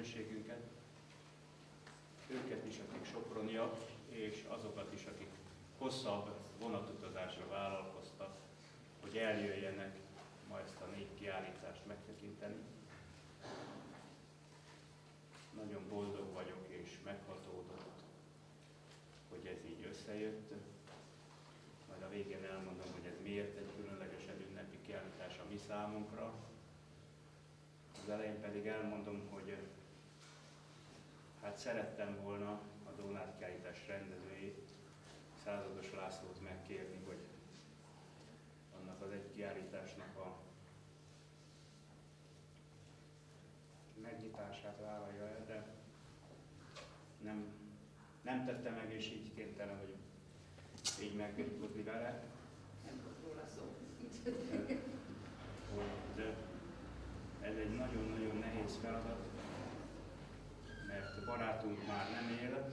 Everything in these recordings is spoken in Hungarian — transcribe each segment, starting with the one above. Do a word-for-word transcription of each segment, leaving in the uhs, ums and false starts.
közönségünket, őket is, akik soproniak, és azokat is, akik hosszabb vonatutazásra vállalkoztak, hogy eljöjjenek ma ezt a négy kiállítást megtekinteni. Nagyon boldog vagyok és meghatódott, hogy ez így összejött. Majd a végén elmondom, hogy ez miért egy különlegesen ünnepi kiállítás a mi számunkra. Az elején pedig elmondom, hogy hát szerettem volna a Dónát kiállítás rendezőjét, Százados Lászlót megkérni, hogy annak az egy kiállításnak a megnyitását vállalja el, de nem, nem tette meg, és így kénytelen vagyok így megbirkózni vele. Nem volt róla szó. Hogy ez egy nagyon-nagyon nehéz feladat, mert barátunk már nem él,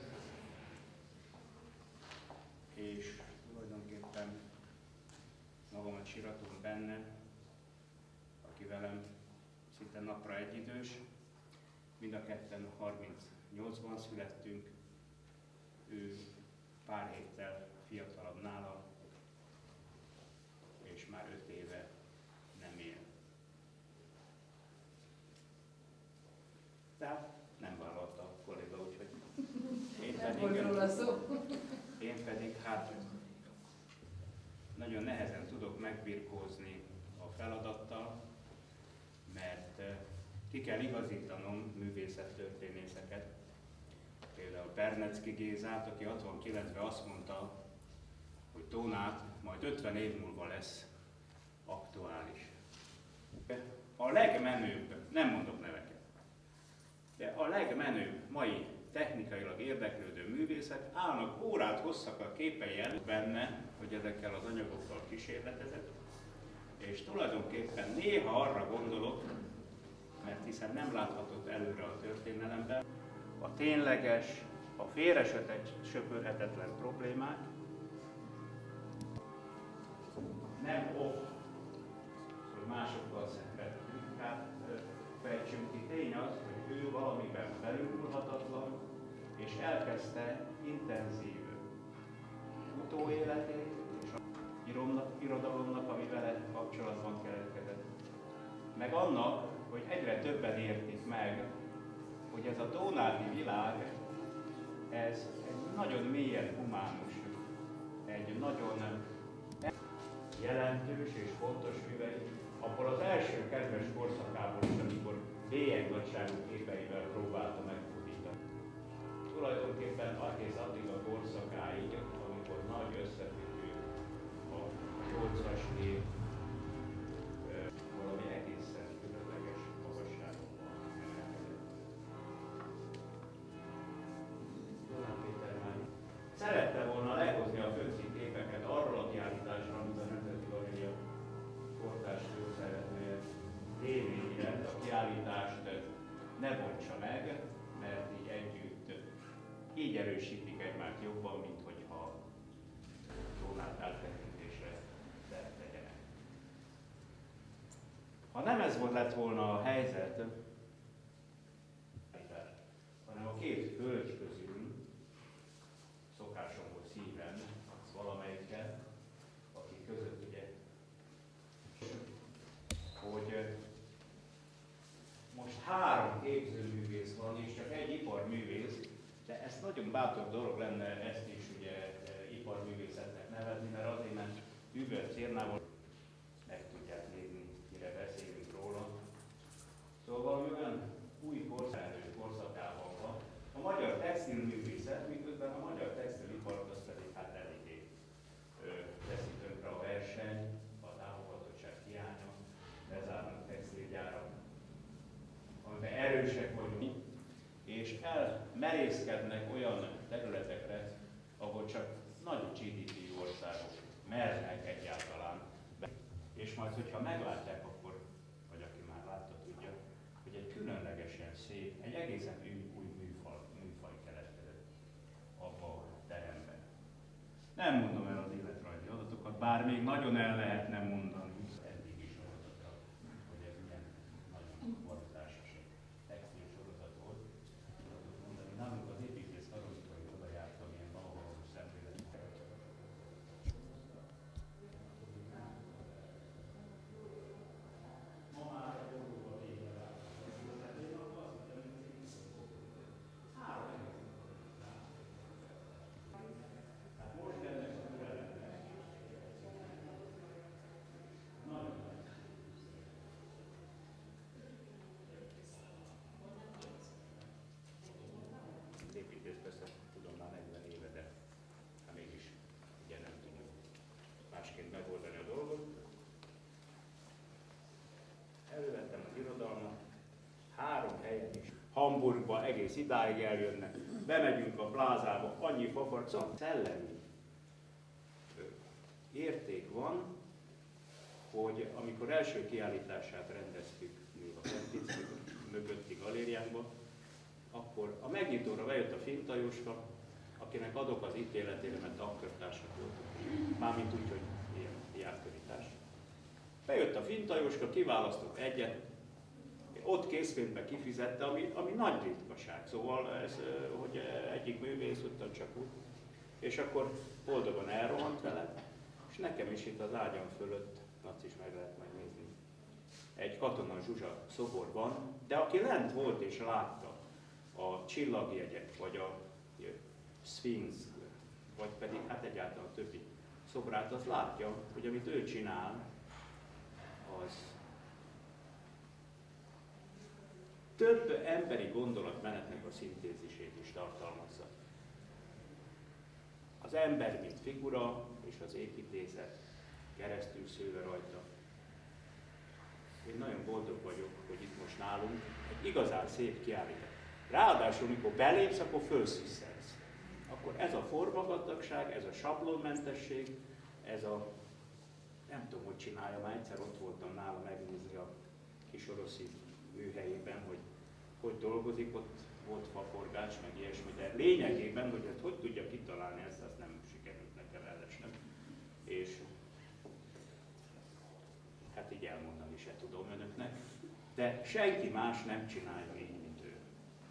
és tulajdonképpen magamat síratom benne, aki velem szinte napra egyidős. Mind a ketten harmincnyolcban születtünk, ő pár héttel fiatalabb nála, és már öt éve nem él. Tehát nem vállalta a kolléga, úgyhogy én pedig, én pedig hát nagyon nehezen tudok megbirkózni a feladattal, mert ki kell igazítanom művészettörténészeket. Például Bernecki Gézát, aki hatvankilencben azt mondta, hogy Dónát majd ötven év múlva lesz aktuális. A legmenőbb, nem mondok neveket, de a legmenőbb mai technikailag érdeklődő művészek állnak órát hosszak a képei előtt benne, hogy ezekkel az anyagokkal kísérletezett, és tulajdonképpen néha arra gondolok, mert hiszen nem láthatott előre a történelemben, a tényleges, a félresöpörhetetlen problémák nem ok, hogy másokkal szemben kritikát fejtsünk ki. Tény az, hogy ő valamiben felülmúlhatatlan, és elkezdte intenzív utóéletét és a irodalomnak, ami vele kapcsolatban keletkezett. Meg annak, hogy egyre többen értik meg, hogy ez a dónáti világ, ez egy nagyon mélyen humánus, egy nagyon jelentős és fontos művei, akkor az első kedves korszakából is, amikor bélyegnagyságú képeivel próbálta megfordítani. Tulajdonképpen egész addig a korszakáig, amikor nagy összefüggő a nyolcas év valami egészen különleges magasságokban emelkedett. Dónát Péter már szerette volna lehozni a főcím képeket arról a kiállításra, amit a Nemzeti Galéria kortárs főszereplője tévére a kiállítást ne bontsa meg, mert így együtt így erősítik egymást jobban, mint hogyha Dónát áttekintésre szert tegyenek. Ha nem ez volt lett volna a helyzet, hanem a két hölgy közül szokásom volt szívem valamelyikkel, akik között ugye, hogy most három képzőművész van, és csak egy iparművész, de ez nagyon bátor dolog lenne ezt is ugye iparművészetnek nevezni, mert azért, mert Hubert Cérnával meg tudják nézni, mire beszélünk róla. Szóval valami olyan új korszakos korszakában van. A magyar textilművészet, miközben a magyar textilipart az pedig hát eléggé teszi tönkre a verseny, a támogatottság hiánya, bezárnak textilgyárak, amiben erősek vagyunk, és elmerészkednek olyan területekre, ahol csak nagy gé dé pé országok mernek egyáltalán. És majd, hogyha meglátják, akkor, vagy aki már látta, tudja, hogy egy különlegesen szép, egy egészen új, új műfaj, műfaj keletkezett abba a teremben. Nem mondom el az életrajzi adatokat, bár még nagyon el lehetne mondani. Eddig is adatra, hogy ez milyen nagyon kvalitásos textil sorozat volt. Hamburgba egész idáig eljönnek, bemegyünk a plázába, annyi fafar, szóval szellemi érték van, hogy amikor első kiállítását rendeztük még a Kempinski mögötti galériánkban, akkor a megnyitóra bejött a Fintajóska, akinek adok az ítéletére, mert tankönyvtársak voltunk, mármint úgy, hogy ilyen diákkörítás. Bejött a Fintajóska, kiválasztott egyet, ott készpénzbe kifizette, ami, ami nagy ritkaság, szóval ez, hogy egyik művész tudtam csak úgy, és akkor boldogan elrohant vele, és nekem is itt az ágyam fölött, azt is meg lehet majd nézni, egy Katona Zsuzsa szobor van, de aki lent volt és látta a csillagjegyek, vagy a Sphinx, vagy pedig hát egyáltalán a többi szobrát, az látja, hogy amit ő csinál, az több emberi gondolatmenetnek a szintézisét is tartalmazza. Az ember, mint figura, és az építészet keresztül szőve rajta. Én nagyon boldog vagyok, hogy itt most nálunk egy igazán szép kiállítás. Ráadásul, mikor belépsz, akkor fölsziszensz. Akkor ez a formagazdagság, ez a sablonmentesség, ez a, nem tudom, hogy csinálja, már egyszer ott voltam nála megnézni a kis oroszi műhelyében, hogy hogy dolgozik, ott volt faforgács, meg ilyesmi, de lényegében, hogy hát hogy tudja kitalálni ezt, azt nem sikerült nekem ellesnem. És hát így elmondani se tudom önöknek, de senki más nem csinálja így, mint ő.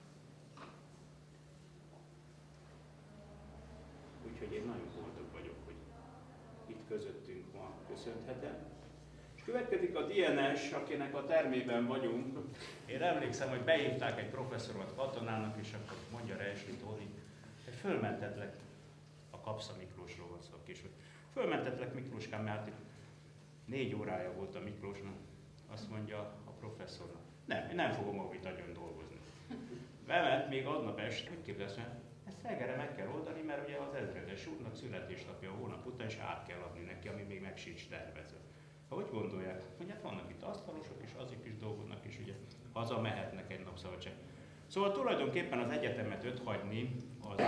Úgyhogy én nagyon boldog vagyok, hogy itt közöttünk ma köszönhetem. És következik a dé en es, akinek a termében vagyunk. Én emlékszem, hogy behívták egy professzorot Katonának, és akkor mondja Reisli Tóri, hogy fölmentetlek, a Kapsza Miklósról van szó, és hogy fölmentetlek Miklóskám, mert hát négy órája volt a Miklósnak, azt mondja a professzornak. Nem, én nem fogom ahogy nagyon dolgozni. Bement még aznap este, hogy képzelsz, mert ezt reggelre meg kell oldani, mert ugye az ezredes úrnak születésnapja a hónap után, és át kell adni neki, ami még meg sincs tervezve. Hogy gondolják? Hogy hát vannak itt asztalosok, és azok is dolgoznak, és ugye haza mehetnek egy nap szabadság. Szóval tulajdonképpen az egyetemet öt hagyni az...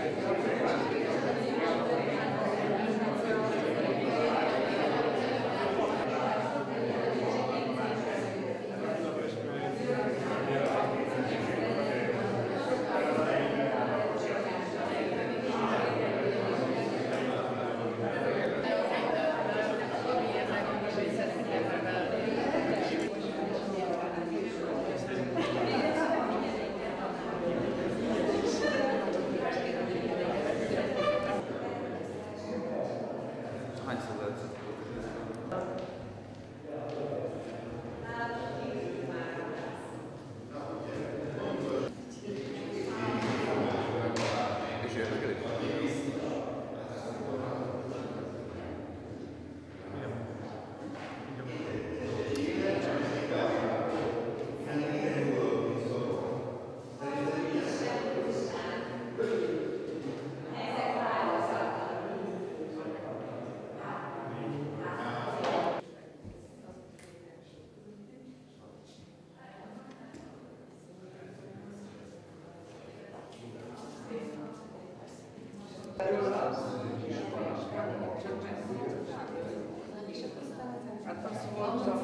Hát azt mondtam,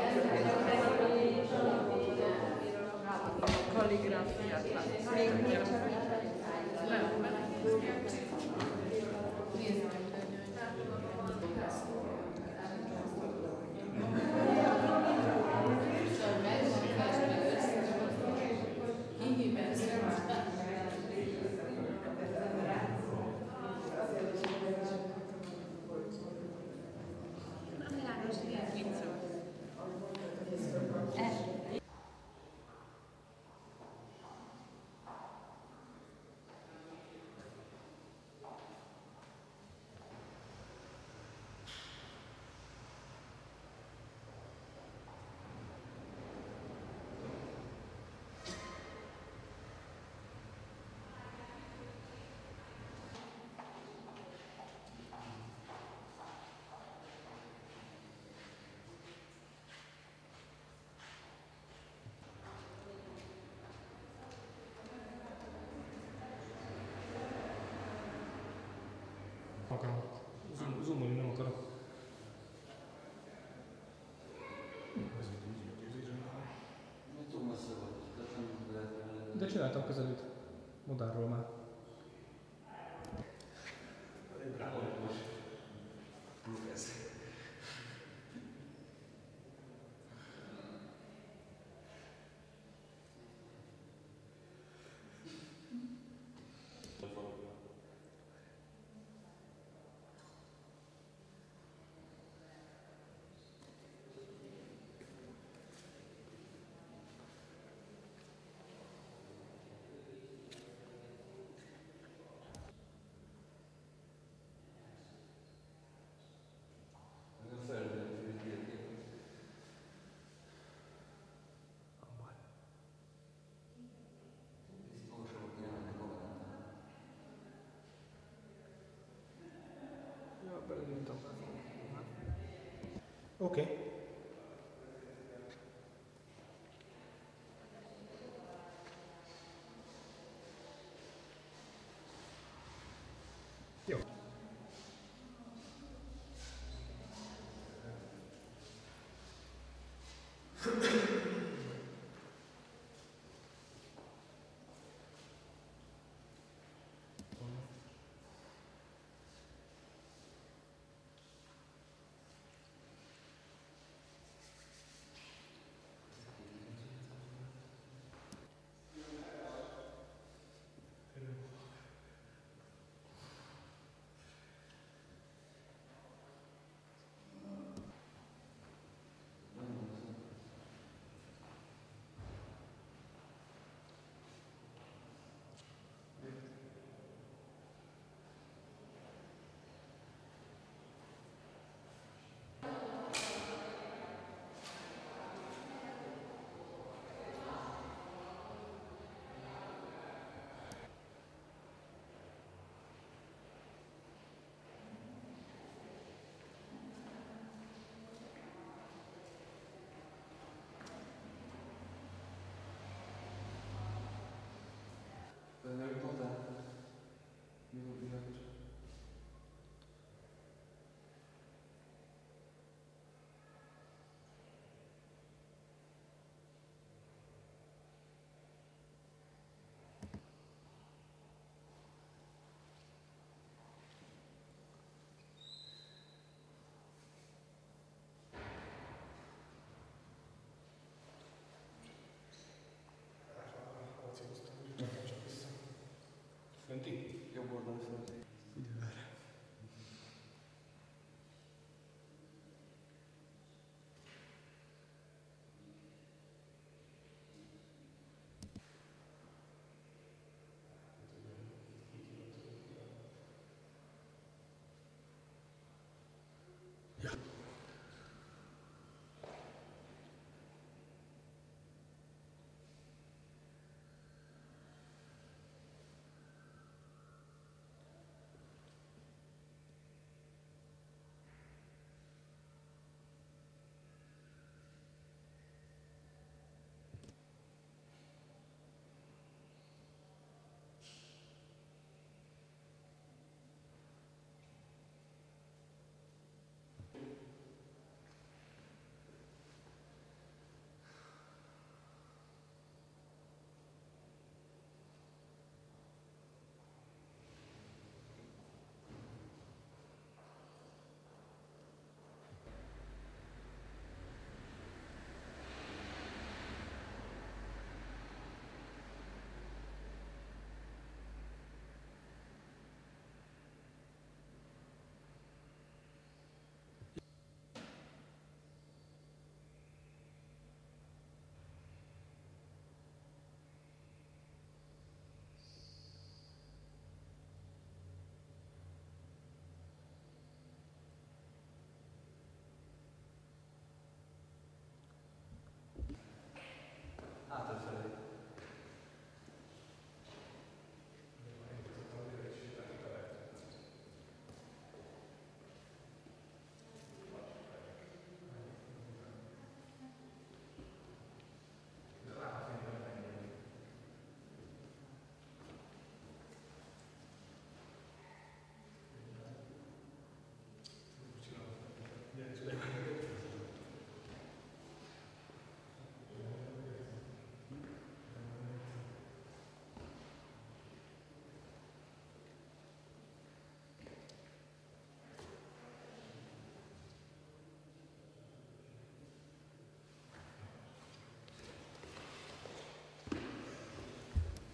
a kalligráfiát láttam. Nem, nem. De csináltam közelít modellről már. Oké. Okay. Jó.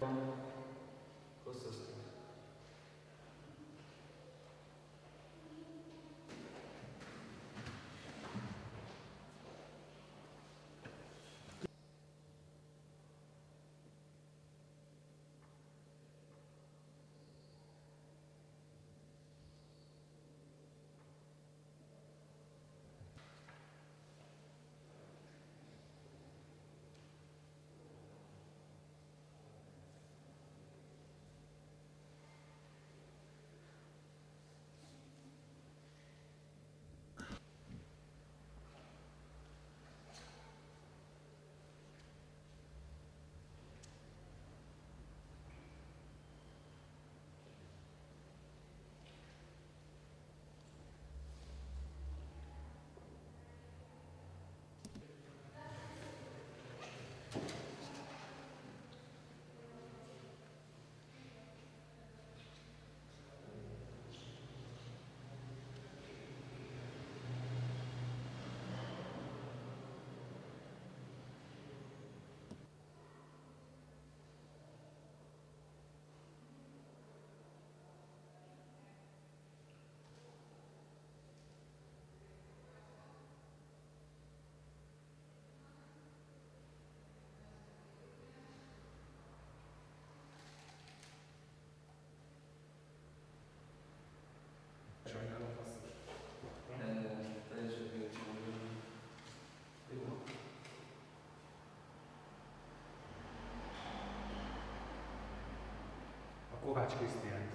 Kovács Krisztiánt.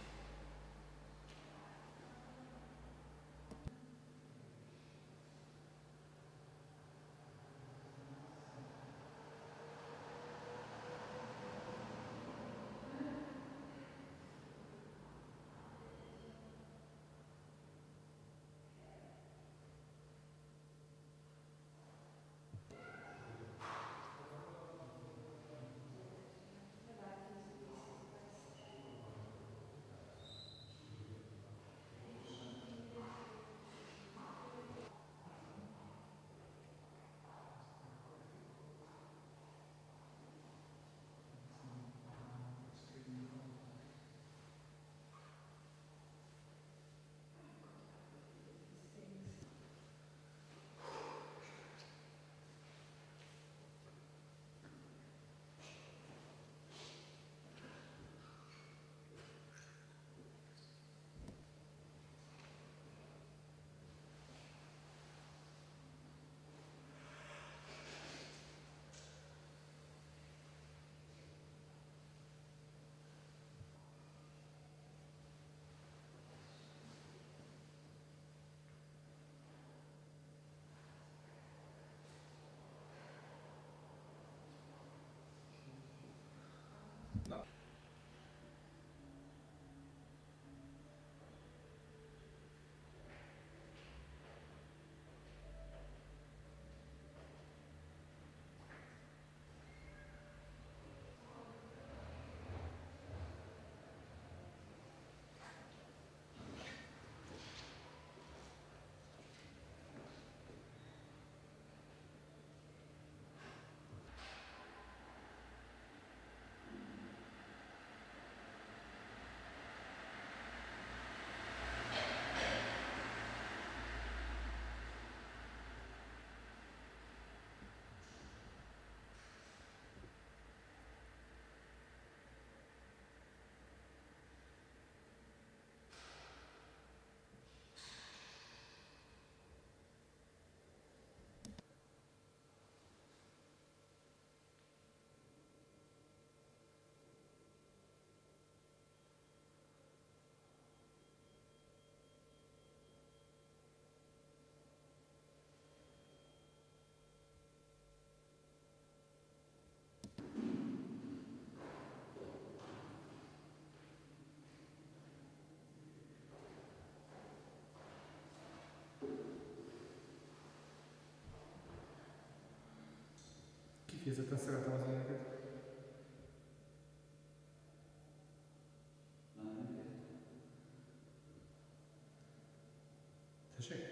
Kifejezetten szeretem az éneket. Tessék?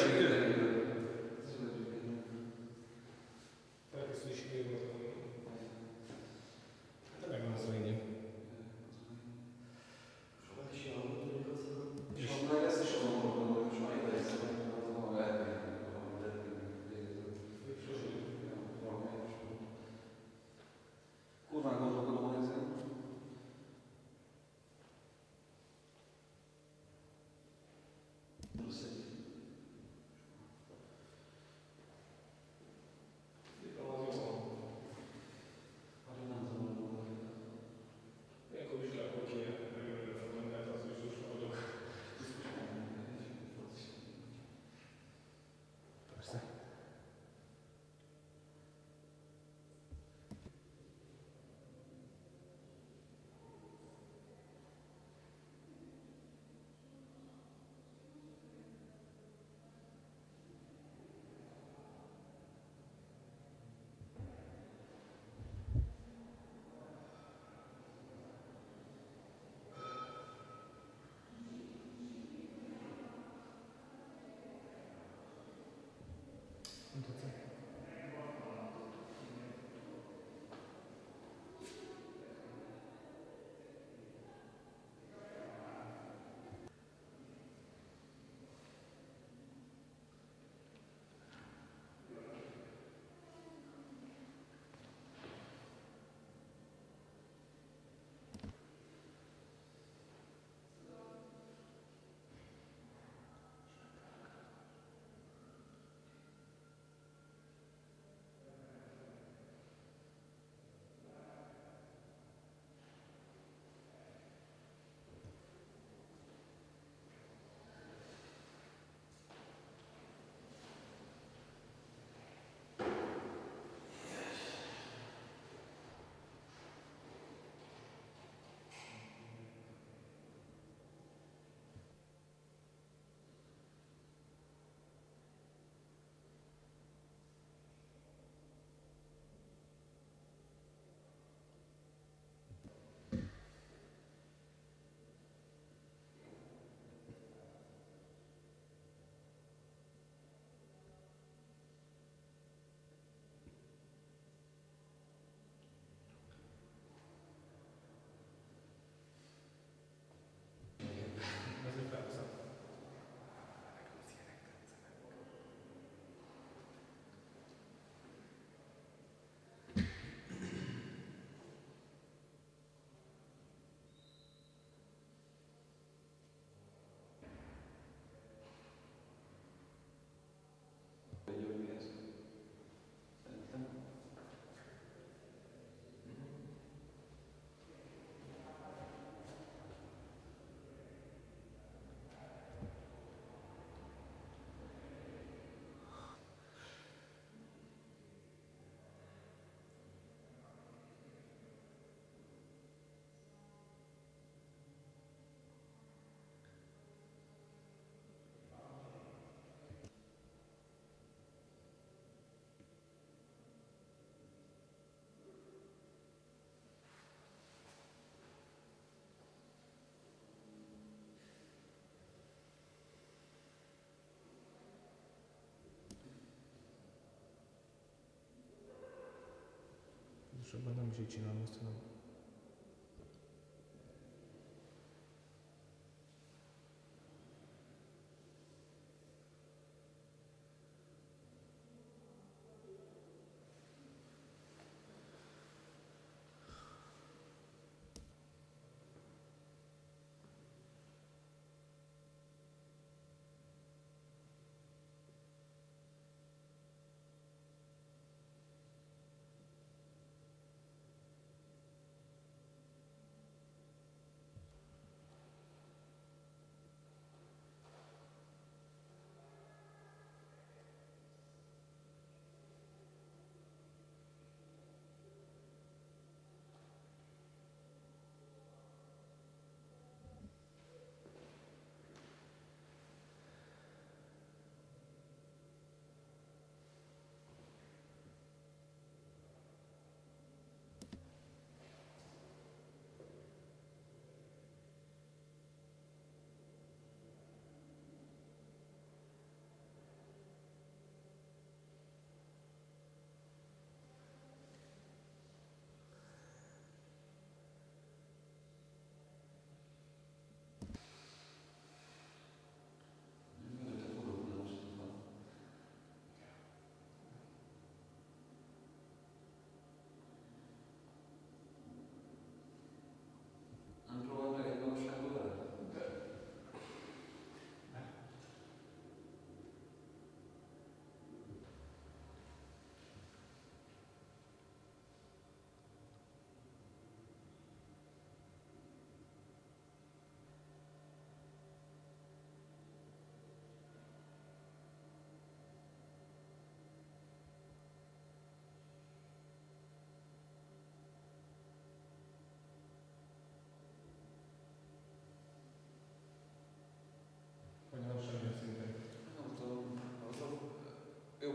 Pontosabban nem is így csinálom ezt, hanem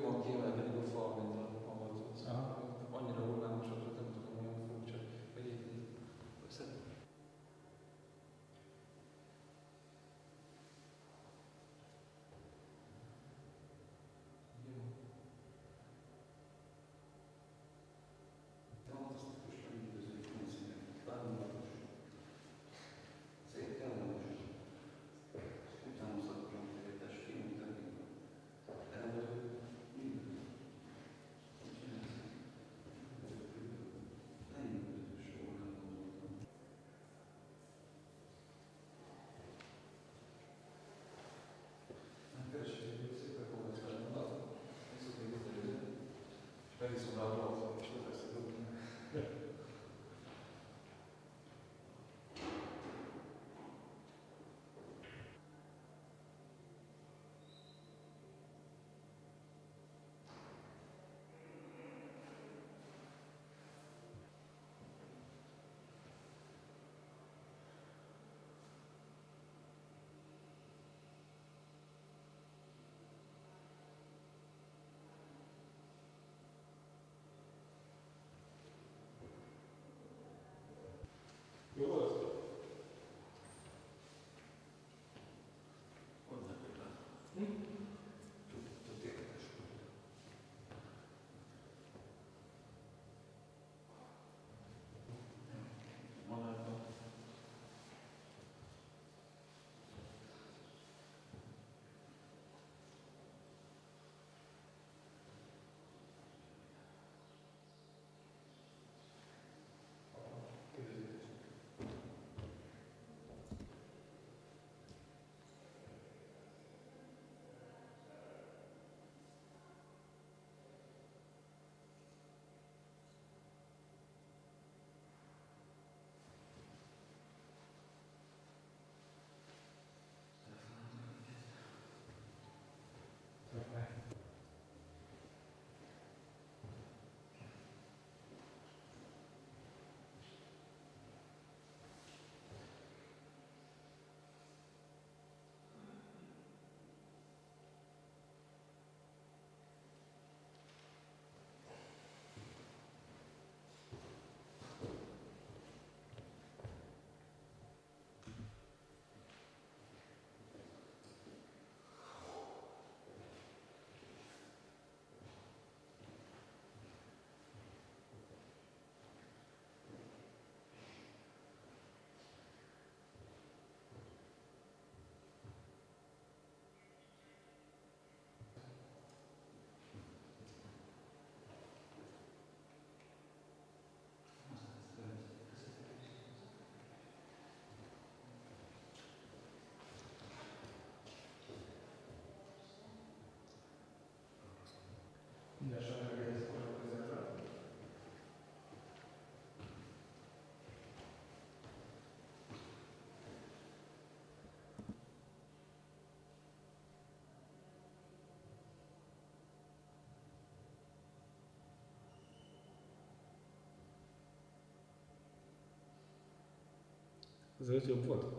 jobban kiemelkedik a fal, mint a hallgató. Aha. Annyira hullámosat, hogy nem tudom, olyan furcsa, hogy itt össze. Jó. Fantasztikus, megüldöző funkciók. Bámulatos. Szép kellemes. Utánozhatatlan tétes film technika. Elmerő, minden. Jó volt? Onnan jövök. Hm? Tudod, érdekes volt. Malában. Minden saját egész korok közepre. Az előtt jobb volt?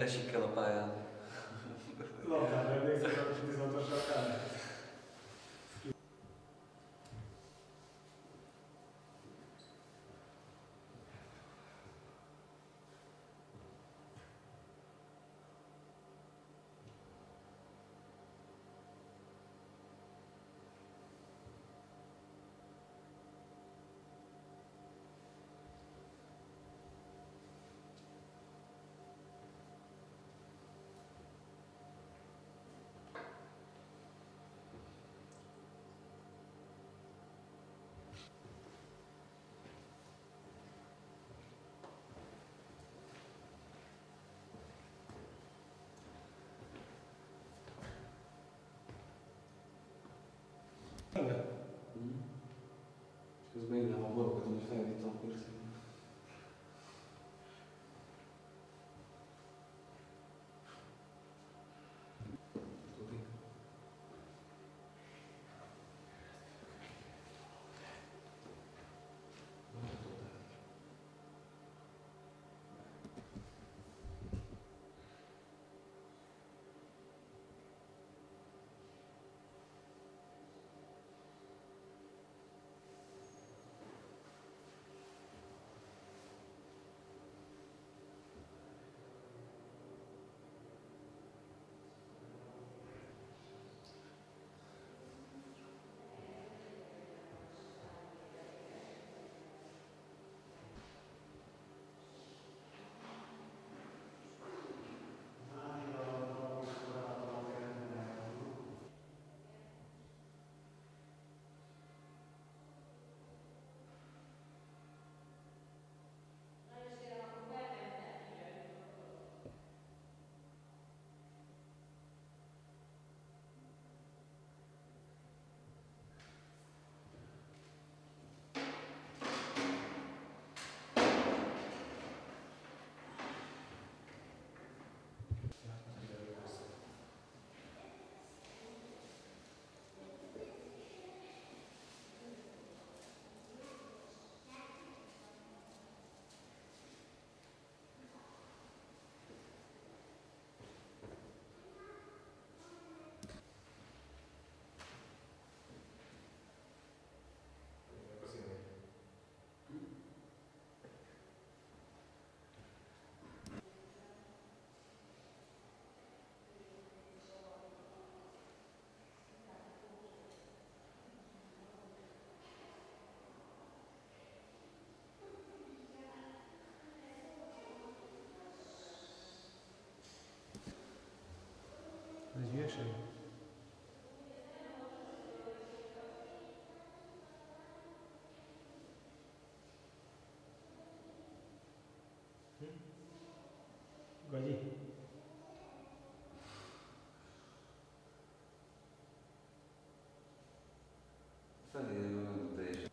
esik el a pályán. Labdán emlékszel, hogy bizonyosan kell. Közben én nem a borokat, hogy felvittem a kurszit. Ez hülyeség? Hm? Gagyi? Felé nem teljesen.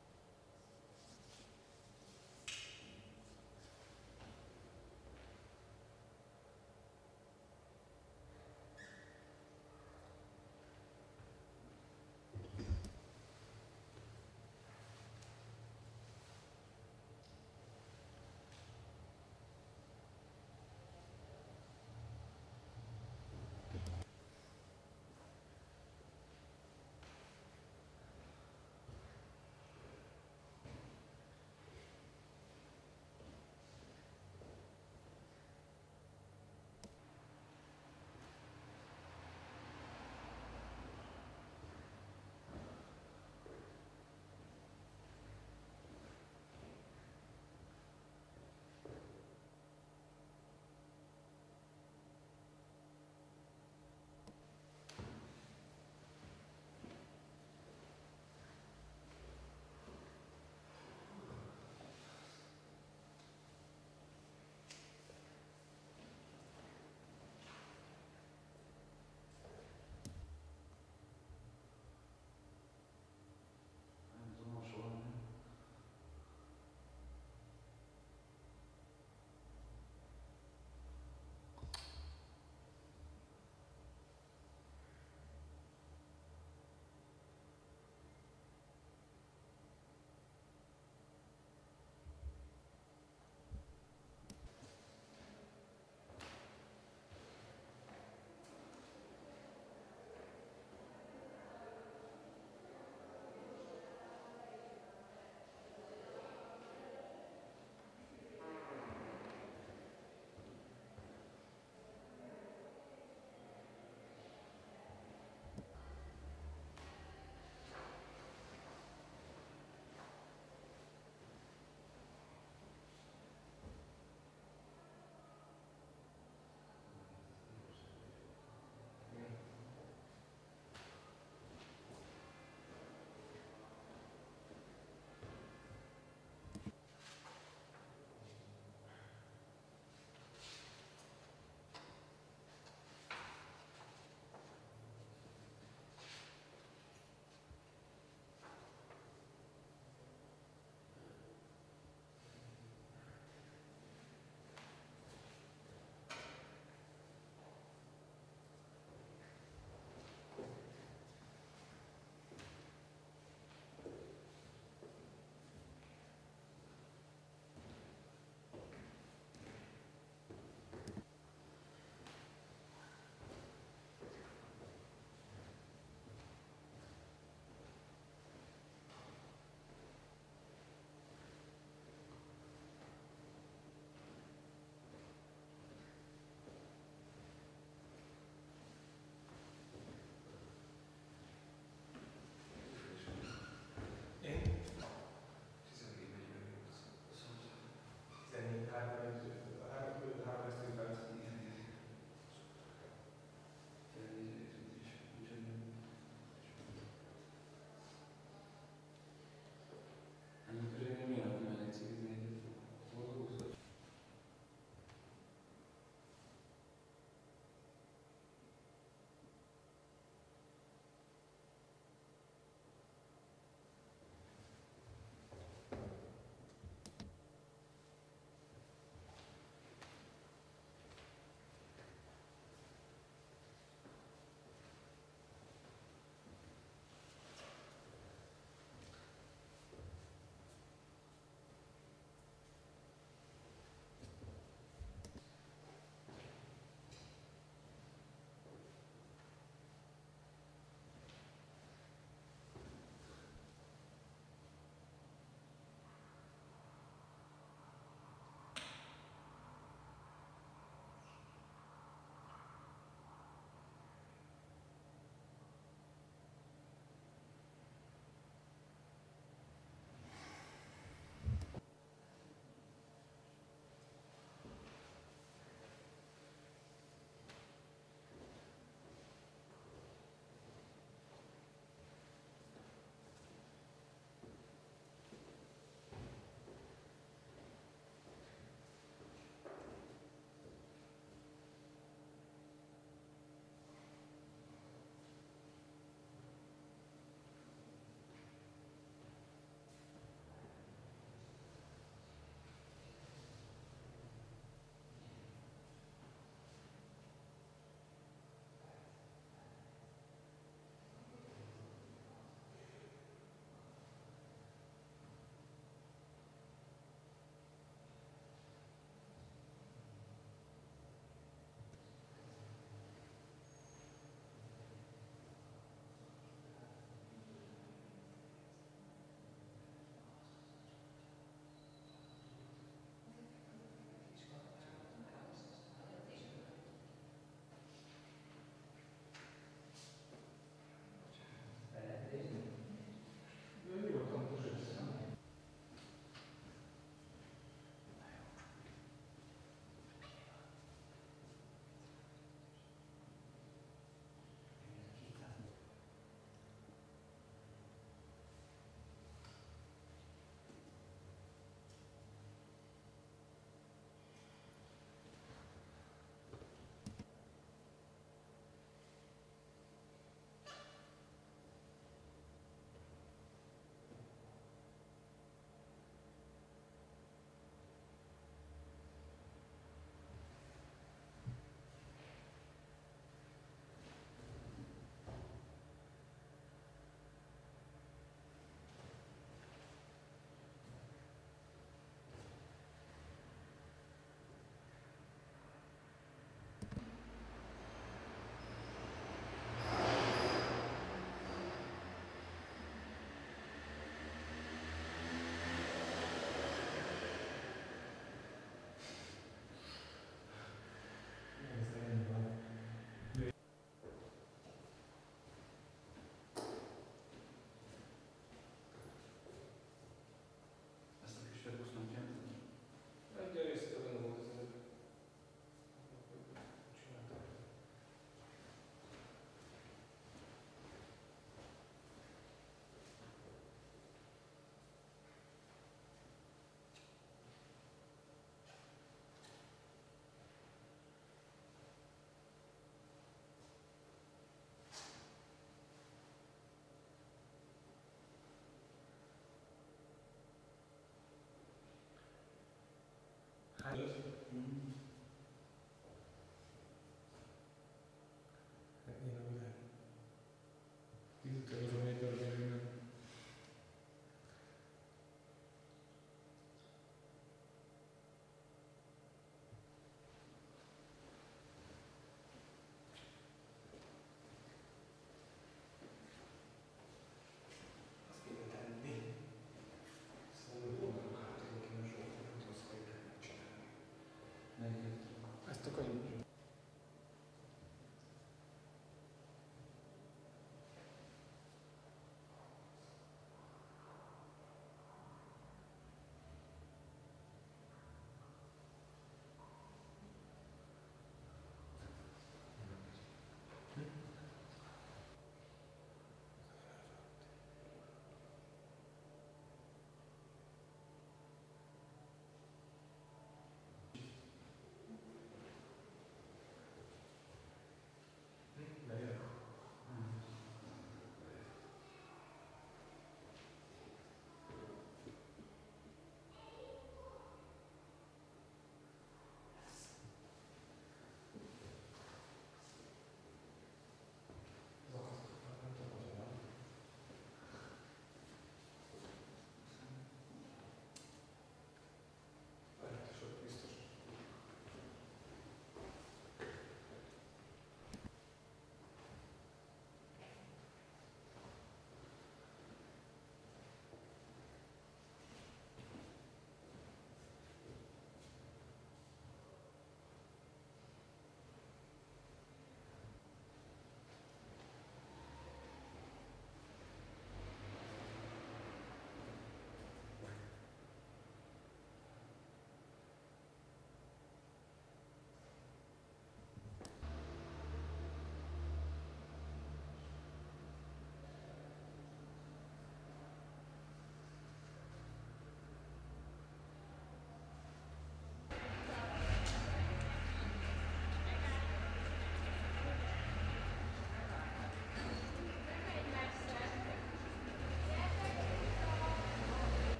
Mm.